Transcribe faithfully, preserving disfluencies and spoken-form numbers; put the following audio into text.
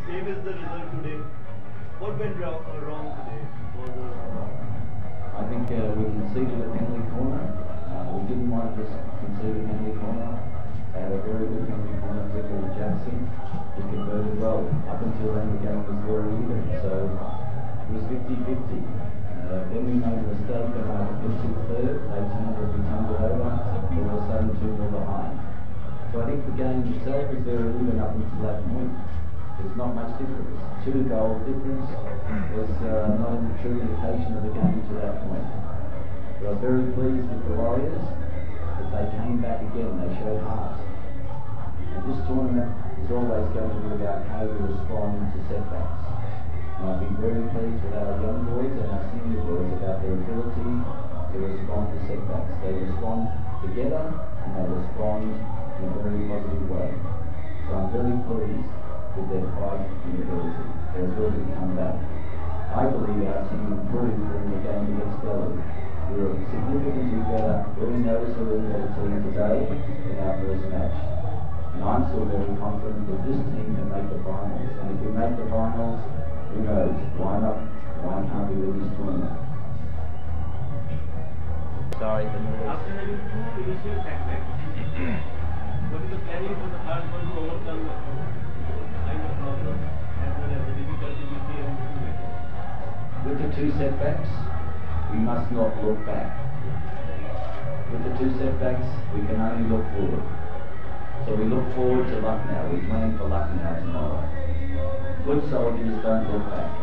same as the result today. What went wrong, uh, wrong today? Was, uh, I think uh, we conceded a penalty corner. Uh, we didn't want to concede a penalty corner. They had a very good penalty corner, Flicker Jackson. He converted well. Up until then, the game was very even, so it was fifty fifty. Uh, then we made a mistake on our defensive third. They turned it, we turned it over. All of a sudden, two nil behind. So I think the game itself was very even up until that point. There's not much difference. Two goal difference was uh, not a true indication of the game to that point. But I was very pleased with the Warriors that they came back again. They showed heart. And this tournament is always going to be about how you respond to setbacks. And I've been very pleased with our young boys and our senior boys about their ability to respond to setbacks. They respond together and they respond in a very positive way. So I'm very pleased with their fight and ability, their ability to come back. I believe our team improved during the game against Delhi. We were significantly better, very noticeably better team today than our first match. And I'm still very confident that this team can make the finals. And if we make the finals, who knows? Why not? Why can't we win this tournament? Sorry, the noise. After having two initial setbacks, what is the planning for the third one to overcome the kind of problem as well as the difficulty we face in the two matches? With the two setbacks, we must not look back. With the two setbacks, we can only look forward. So we look forward to Lucknow. We plan for Lucknow tomorrow. Good soldiers don't look back.